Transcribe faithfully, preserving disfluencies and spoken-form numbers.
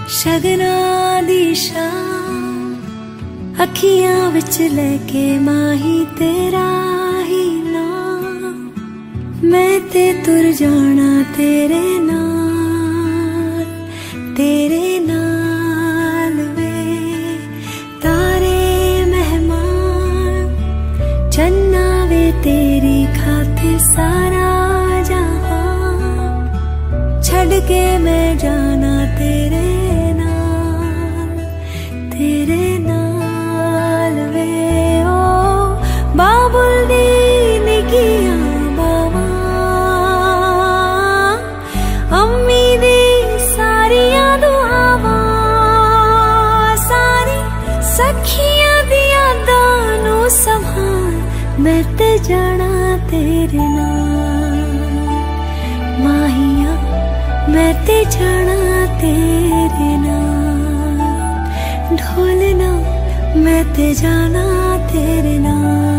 शगना दी शाम अखियां विच लेके माही तेरा ही नाम, मैं ते तुर जाना तेरे नाल, तेरे नाल वे तारे मेहमान, चन्ना वे तेरी खातिर सारा जहां, छड़ के मैं जाना तेरे तेरे नाल वे। ओ बाबुल दी निकियां बावा, अम्मी दी सारियां दुआवां, सारी सखियां दी यादां नू संभाल, मैं ते जाना तेरे नाल माहिया, मैं ते जाना तेरे नाल ढोलना, मैं ते जाना तेरे नाल।